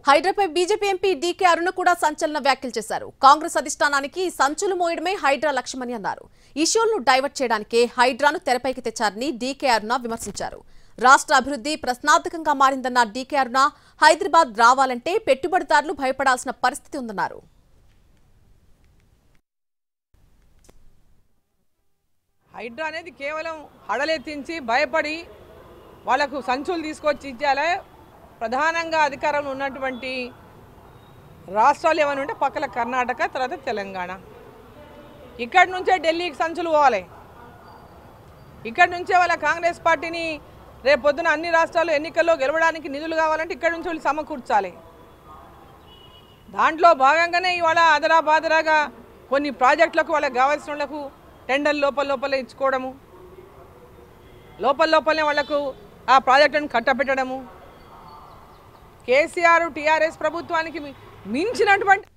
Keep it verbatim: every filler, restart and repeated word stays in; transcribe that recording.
హైడ్రాపై BJP MP DK Aruna కూడా సంచలన వ్యాఖ్యలు చేశారు. కాంగ్రెస్ అధిష్టానానికి సంచులు మోయడమే హైడ్రా లక్ష్యమని అన్నారు. ఇష్యూలను డైవర్ట్ చేయడానికే హైడ్రాను తెరపైకి తెచ్చారని డీకే అరుణ విమర్శించారు. రాష్ట్ర అభివృద్ధి ప్రశ్నార్థకంగా మారిందన్న డీకే అరుణ హైదరాబాద్ రావాలంటే పెట్టుబడిదారులు భయపడాల్సిన పరిస్థితి ఉందన్నారు. హైడ్రా అనేది కేవలం హడలెత్తించి భయపడి వాళ్లకు సంచులు తీసుకొచ్చి ఇచ్చాలే. ప్రధానంగా అధికారంలో ఉన్నటువంటి రాష్ట్రాలు ఏమైనా ఉంటే పక్కల కర్ణాటక, తర్వాత తెలంగాణ. ఇక్కడి నుంచే ఢిల్లీకి సంచులు పోవాలి. ఇక్కడి నుంచే వాళ్ళ కాంగ్రెస్ పార్టీని రేపు పొద్దున అన్ని రాష్ట్రాలు ఎన్నికల్లో గెలవడానికి నిధులు కావాలంటే ఇక్కడి నుంచి వాళ్ళు సమకూర్చాలి. దాంట్లో భాగంగానే ఇవాళ అదరా బాదరాగా కొన్ని ప్రాజెక్టులకు వాళ్ళకి కావాల్సిన వాళ్ళకు టెండర్ లోపల లోపలే ఇచ్చుకోవడము, లోపల లోపలనే వాళ్లకు ఆ ప్రాజెక్టులను కట్టబెట్టడము కేసీఆర్ టీఆర్ఎస్ ప్రభుత్వానికి మించినటువంటి